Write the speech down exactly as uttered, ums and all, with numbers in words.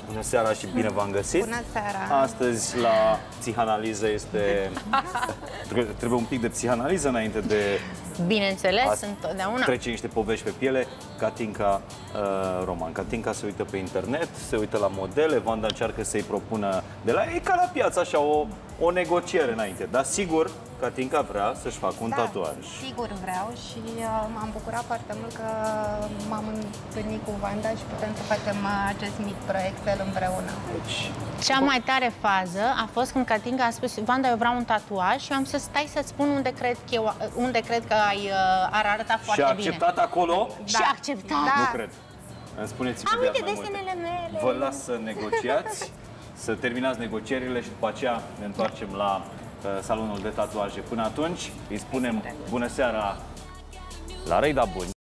Bună seara și bine v-am găsit. Bună seara. Astăzi la psihanaliză este... Trebuie un pic de psihanaliză înainte de... Bineînțeles, întotdeauna. Trece niște povești pe piele. Catinca uh, Roman. Catinca se uită pe internet, se uită la modele, Vanda încearcă să-i propună de la ei, ca la piață, așa, o, o negociere înainte. Dar sigur, Catinca vrea să-și facă un da, tatuaj. Sigur vreau și uh, m-am bucurat foarte mult că m-am întâlnit cu Vanda și putem să facem uh, acest mic proiectel împreună. Deci, Cea mai tare fază a fost când Catinca a spus: Vanda, eu vreau un tatuaj, și eu am să stai să-ți spun unde cred că, eu, unde cred că ai, uh, ar arăta foarte și-a bine. acceptat acolo? Da. Și a acceptat. Da. Nu cred. Îmi spuneți Am imediat uite mai multe. desenele mele. Vă las să negociați, să terminați negocierile și după aceea ne întoarcem la uh, salonul de tatuaje. Până atunci îi spunem bună seara la Rei da Buni.